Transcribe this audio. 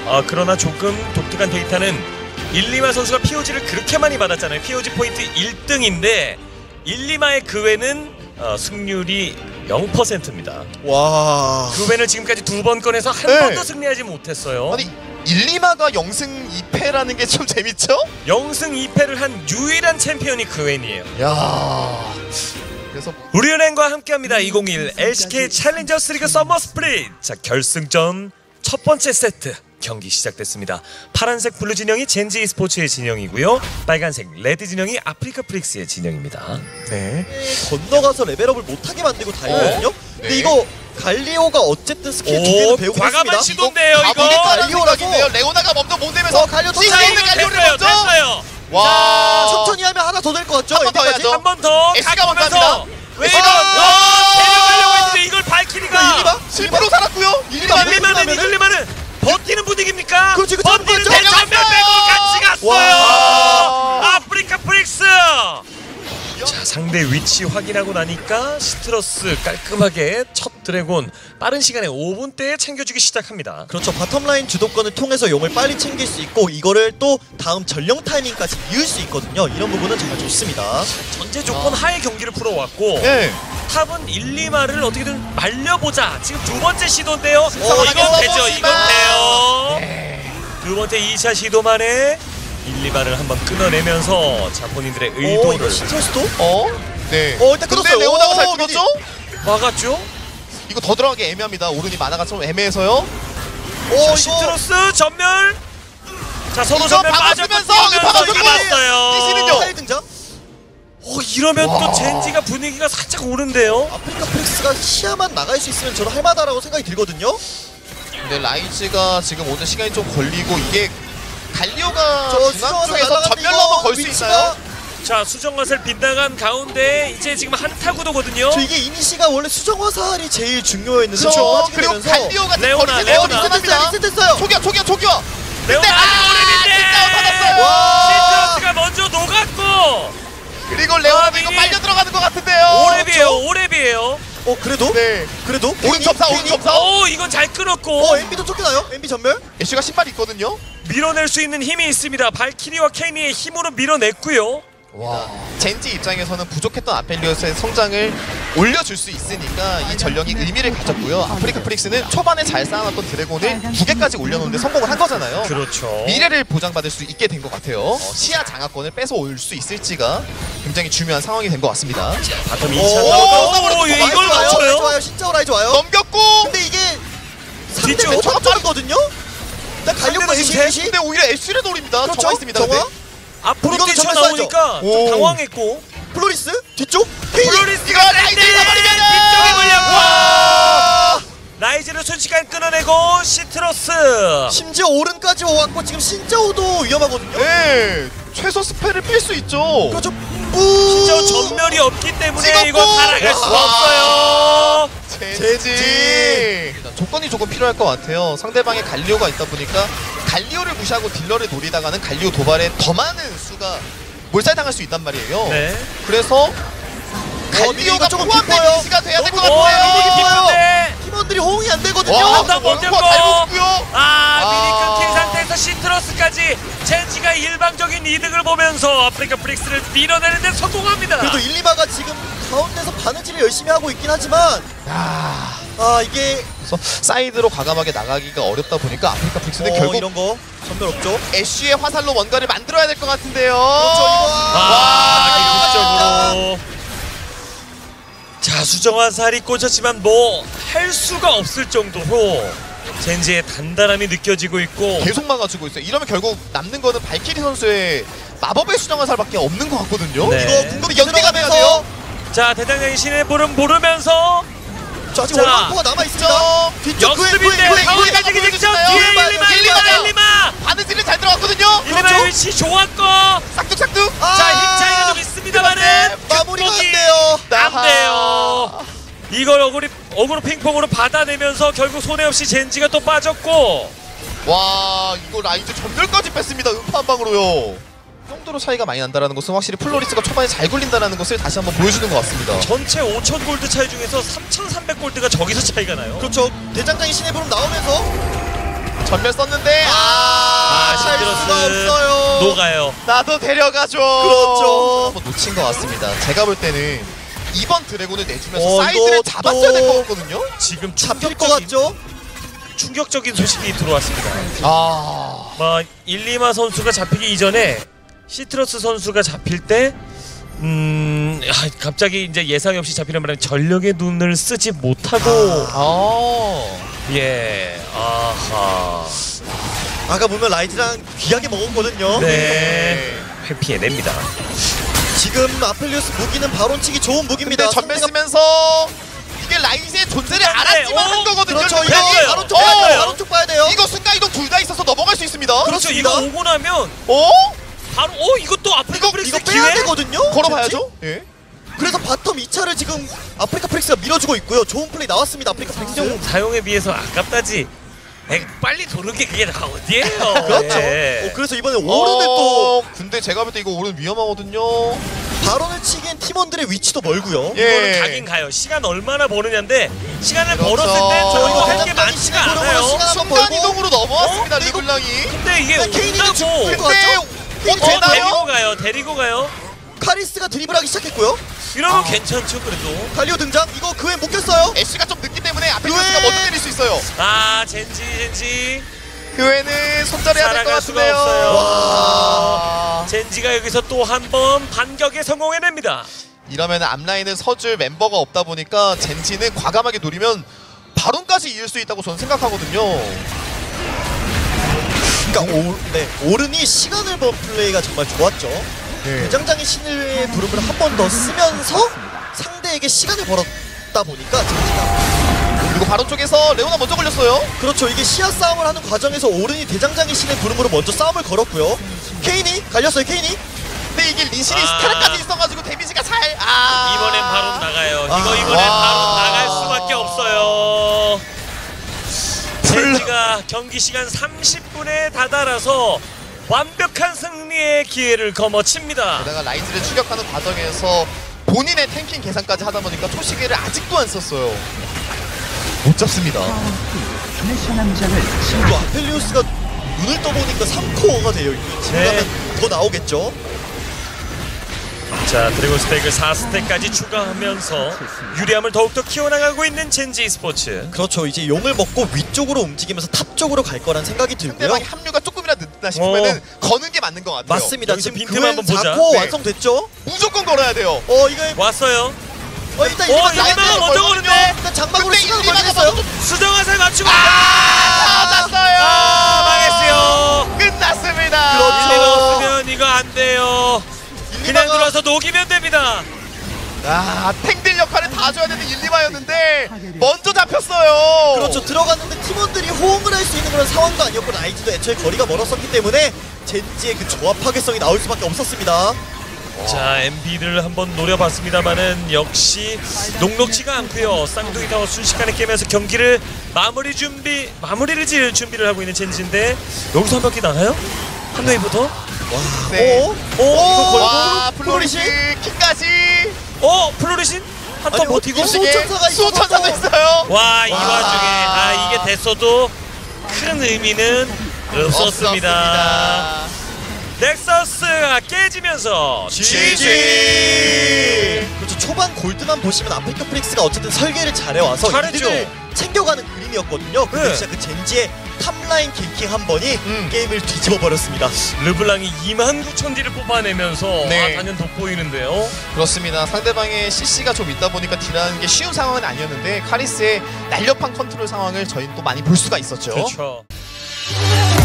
그러나 조금 독특한 데이터는 일리마 선수가 POG를 그렇게 많이 받았잖아요. POG 포인트 1등인데 일리마의 그 외는 승률이 0%입니다. 와. 그 외는 지금까지 2번 꺼내서 한 네. 번도 승리하지 못했어요. 아니 1리마가 0승 2패라는 게 좀 재밌죠? 0승 2패를 한 유일한 챔피언이 그 외이에요. 야. 그래서 우리은행과 함께합니다. 2021 LCK 챌린저스 리그 서머 스프릿. 자, 결승전 첫 번째 세트 경기 시작됐습니다. 파란색 블루 진영이 젠지 e스포츠의 진영이고요. 빨간색 레드 진영이 아프리카 프릭스의 진영입니다. 네. 건너가서 레벨업을 못하게 만들고 다니거든요. 근데 네. 이거 갈리오가 어쨌든 스킬 두 개는 배우고 과감한 있습니다. 시도인데요, 이거. 가보겠다는 갈리오라고. 생각인데요. 레오나가 먼저 몸대면서 갈리오 또 자, 갈리오 이거 갈리오를 됐어요. 먼저. 됐어요. 와. 천천히 하면 하나 더 될 것 같죠? 한번더 엔딩까지? 해야죠. 한 번 더 S가 먼저 가면서 합니다. 왜 S가 이거 먼저. 데려가려고 했는데 이걸 발키리가 일리마? 실패로 살았고요. 일리마는 이글리마는 버티는 분위기입니까? 그렇지, 그 버티는 잡았죠? 대전면 빼고 같이 갔어요. 와. 아프리카 프릭스. 자, 상대 위치 확인하고 나니까 시트러스 깔끔하게 첫 드래곤 빠른 시간에 5분대에 챙겨주기 시작합니다. 그렇죠. 바텀라인 주도권을 통해서 용을 빨리 챙길 수 있고 이거를 또 다음 전령 타이밍까지 이을 수 있거든요. 이런 부분은 정말 좋습니다. 전제 조건 하에 경기를 풀어왔고 네. 탑은 1, 2마를 어떻게든 말려보자. 지금 두 번째 시도인데요. 신성하게 이건 되죠. 써보지만. 이건 돼요. 네. 두 번째 2차 시도만에 1, 2마를 한번 끊어내면서 자, 본인들의 의도를 이거 시트러스도? 네. 일단 근데 끊었어요. 레오나가 잘 오, 끊었죠? 막았죠. 이거 더 들어가기 애매합니다. 오른이 만화가 좀 애매해서요. 오, 자, 이거 시트러스 전멸. 자, 서로 이거 전멸 빠져 박아주면서 이겼어요. 이시는요. 타일 등장? 이러면 와. 또 젠지가 분위기가 살짝 오른데요. 아프리카 프릭스가 시야만 나갈 수 있으면 저는 할만하다고 생각이 들거든요. 근데 라이즈가 지금 오는 시간이 좀 걸리고 이게 갈리오가 저 중앙 수정화살 쪽에서 날아가는데 전멸로 이거 한번 걸 수 위치가- 있나요? 자, 수정화살 빗나간 가운데 이제 지금 한타구도거든요. 저 이게 이니시가 원래 수정화살이 제일 중요했는데 그렇죠. 빠지게 그리고 되면서 갈리오가 레오나, 거리 레오나. 레오나 리셋됐어요. 리셋됐어요. 초기화. 레오나 진짜 받았어요. 와. 시트러스가 먼저 녹았고 그리고 레오나도 아, 이거 미니. 빨려 들어가는 것 같은데요. 오랩이에요. 그래도? 네. 그래도? 오른 점사. 이건 잘 끊었고 MB도 쫓겨나요? MB 전멸? 애쉬가 신발이 있거든요. 밀어낼 수 있는 힘이 있습니다. 발키리와 케니의 힘으로 밀어냈고요. 와. 젠지 입장에서는 부족했던 아펠리오스의 성장을 올려줄 수 있으니까 이 전령이 의미를 가졌고요. 아프리카 프릭스는 초반에 잘 쌓아놨던 드래곤을 2개까지 올려놓는데 성공을 한 거잖아요. 그렇죠. 미래를 보장받을 수 있게 된 것 같아요. 시야 장악권을 뺏어올 수 있을지가 굉장히 중요한 상황이 된 것 같습니다. 바텀 오, 2차 나오고 이걸 맞춰요. 좋아요. 진짜 라이 좋아요. 넘겼고. 근데 이게 뒤쪽. 3대 몇 빠르거든요? 일단 갈려고 상대도 애쉬. 근데 오히려 애쉬를 노립니다. 그렇죠? 정화 있습니다. 정화? 근데. 앞으로 이거는 뛰쳐 정말 나오니까 좀 오. 당황했고 플로리스? 뒤쪽? 케이지? 이거 플로리스가 라이즈 뒤쪽에 잃어버리면은 물렸고 와. 라이즈를 순식간에 끊어내고 시트러스 심지어 오른까지 왔고 지금 신짜오도 위험하거든요? 네. 최소 스펠을 뺄 수 있죠. 그렇죠. 진짜 전멸이 없기 때문에 찍었고. 이거 살아갈 수 와. 없어요. 젠지. 조건이 조금 필요할 것 같아요. 상대방에 갈리오가 있다 보니까 갈리오를 무시하고 딜러를 노리다가는 갈리오 도발에 더 많은 수가 몰살당할 수 있단 말이에요. 네. 그래서 갈리오가 미니가 조금 포함된 깊어요. 위치가 돼야 될 것 너무 같아요. 깊은데 팀원들이 호응이 안 되거든요. 와, 나 먼저 잘 거. 먹고요. 미니 끊긴 상태에서 시트러스까지 젠지가 일방적인 이득을 보면서 아프리카 프릭스를 밀어내는데 성공합니다. 그래도 일리마가 지금 가운데서 바느질을 열심히 하고 있긴 하지만 이게 그래서 사이드로 과감하게 나가기가 어렵다 보니까 아프리카 프릭스는 결국 이런 거 전멸 없죠? 애쉬의 화살로 뭔가를 만들어야 될 것 같은데요. 그렇죠, 기술적으로 자, 수정화살이 꽂혔지만 뭐 할 수가 없을 정도로 젠지의 단단함이 느껴지고 있고 계속 막아주고 있어요. 이러면 결국 남는 거는 발키리 선수의 마법의 수정화살밖에 없는 것 같거든요. 네. 이거 궁극기 연대가 돼야 들어가면서 돼요. 자, 대장장이 신의 부름 부르면서 자, 아직 자, 원망포가 남아있습니다. 뒤쪽 역습인데 가운데 가지기 직전 뒤에 일리마 바느질은 잘 들어갔거든요. 일리마 위치 좋았고 싹둑싹둑. 자, 힘 차이가 좀 있습니다만은 마무리가 안 극복이 돼요. 안 돼요. 이걸 어그로 핑퐁으로 받아내면서 결국 손해 없이 젠지가 또 빠졌고 와, 이거 라이즈 전멸까지 뺐습니다. 음파 한 방으로요. 이 정도로 차이가 많이 난다는 것은 확실히 플로리스가 초반에 잘 굴린다는 것을 다시 한번 보여주는 것 같습니다. 전체 5,000 골드 차이 중에서 3,300 골드가 저기서 차이가 나요. 그렇죠. 대장장이 신의 부름 나오면서 전멸 썼는데 살 수가 시트러스 없어요. 녹아요. 나도 데려가줘. 그렇죠. 한번 놓친 것 같습니다. 제가 볼 때는 이번 드래곤을 내주면서 이거 사이드를 잡았어야 될 것 같거든요. 지금 잡힐 것 같죠? 충격적인 소식이 들어왔습니다. 아, 일리마 선수가 잡히기 이전에 시트러스 선수가 잡힐 때 갑자기 이제 예상이 없이 잡히는 바람에 전력의 눈을 쓰지 못하고 예, 아하. 아까 보면 라이즈랑 귀하게 먹었거든요. 네, 회피해냅니다. 지금 아펠리오스 무기는 바론치기 좋은 무기입니다. 근데 전멸 상대가- 쓰면서 이게 라이즈의 존재를 알았지만 한 거거든요. 그렇죠. 이거 됐어요. 바론 쪽 봐야 돼요. 바론 쪽 봐야 돼요. 이거 순간이동 둘 다 있어서 넘어갈 수 있습니다. 그렇죠. 이거 오고 나면 어? 바로 이것도 아프리카 프릭스 이거 빼야 기회? 되거든요. 걸어봐야죠. 예. 그래서 바텀 2차를 지금 아프리카 프릭스가 밀어주고 있고요. 좋은 플레이 나왔습니다. 아프리카 프릭스. 사용에 비해서 아깝다지. 빨리 도는 게 그게 다 어디예요? 그렇죠. 예. 그래서 이번에 오른을 또 근데 제가 볼 때 이거 오른 위험하거든요. 바론을 치기엔 팀원들의 위치도 멀고요. 예. 이거는 가긴 가요. 시간 얼마나 버느냐인데 시간을 그렇죠. 벌었을 때 저 저거 이거 할게 많지가 시간 않아요. 시간 한번 순간 벌고. 이동으로 넘어왔습니다. 어? 근데 이거- 르블랑이. 근데 이게 케인이가 온다고. 죽을 것 근데 같죠? 어, 되나요? 데리고 가요. 데리고 가요. 카리스가 드리블하기 시작했고요. 이러면 괜찮죠 그래도. 갈리오 등장. 이거 그에 묶였어요. 애쉬가 좀 늦기 때문에 아펠리오스가 왜? 먼저 때릴 수 있어요. 젠지 그 외에는 손절해야 될 것 살아갈 수가 같은데요. 없어요. 와. 젠지가 여기서 또 한 번 반격에 성공해냅니다. 이러면 앞라인은 서줄 멤버가 없다 보니까 젠지는 과감하게 노리면 바론까지 이을 수 있다고 저는 생각하거든요. 그러니까 오른이 시간을 번 플레이가 정말 좋았죠. 네. 대장장의 신의 부름을 한 번 더 쓰면서 상대에게 시간을 벌었다 보니까 젠지가 그리고 바론 쪽에서 레오나 먼저 걸렸어요. 그렇죠. 이게 시야 싸움을 하는 과정에서 오른이 대장장의 신의 부름으로 먼저 싸움을 걸었고요. 케인이 갈렸어요. 케인이 근데 이게 리신이 아. 스타일까지 있어가지고 데미지가 잘 이번엔 바로 나가요. 이번엔 와. 바로 나갈 수밖에 없어요. 젠지가 경기 시간 30분에 다다라서 완벽한 승리의 기회를 거머�칩니다. 게다가 라이즈를 추격하는 과정에서 본인의 탱킹 계산까지 하다 보니까 초시계를 아직도 안 썼어요. 못 잡습니다. 그리고 아펠리오스가 눈을 떠보니까 3코어가 돼요. 지금 네. 가면 더 나오겠죠. 자, 드래곤 스택을 4스택까지 추가하면서 유리함을 더욱더 키워나가고 있는 젠지 스포츠. 그렇죠. 이제 용을 먹고 위쪽으로 움직이면서 탑 쪽으로 갈 거란 생각이 들고요. 상대방이 합류가 조금이라도 늦다 싶으면은 거는 게 맞는 것 같아요. 맞습니다. 여기서 지금 빈틈 그웬 한번 보자. 4코 네. 완성됐죠? 무조건 걸어야 돼요. 이거 왔어요. 일단 일리마가 장막으로 먼저 거는데 일단 장막으로 근데 시간을 일리마가 벌겠어요. 수정화살 맞추고 맞았어요. 망했어요. 끝났습니다. 그렇죠. 일리마 없으면 이거 안 돼요. 그냥 일리마가- 들어와서 녹이면 됩니다. 탱들 역할을 다 줘야 되는 일리마였는데 먼저 잡혔어요. 그렇죠. 들어갔는데 팀원들이 호응을 할 수 있는 그런 상황도 아니었고 라이즈도 애초에 거리가 멀었었기 때문에 젠지의 그 조합 파괴성이 나올 수밖에 없었습니다. 자, MB를 한번 노려봤습니다만은 역시 녹록지가 않고요. 쌍둥이 타워 순식간에 깨면서 경기를 마무리를 지을 준비를 하고 있는 젠지인데 여기서 한 바퀴 나가요? 한 웨이부터? 네. 이거 걸고? 와 플로리시 킥까지. 플로리신? 한 턴 아니, 버티고? 어떻게 수호천사가 있어, 수호천사도 또. 있어요. 와, 이 와중에 이게 됐어도 큰 의미는 없었습니다. 넥서스가 깨지면서 GG. 그렇죠. 초반 골드만 보시면 아프리카 프릭스가 어쨌든 설계를 잘해와서 잘했죠. 이득을 챙겨가는 그림이었거든요. 근데 네. 진짜 그 젠지의 탑라인 갱킹 한 번이 게임을 뒤집어 버렸습니다. 르블랑이 29,000딜을 뽑아내면서 네. 단연 돋보이는데요. 그렇습니다. 상대방의 CC가 좀 있다 보니까 딜하는 게 쉬운 상황은 아니었는데 카리스의 날렵한 컨트롤 상황을 저희는 또 많이 볼 수가 있었죠. 그렇죠.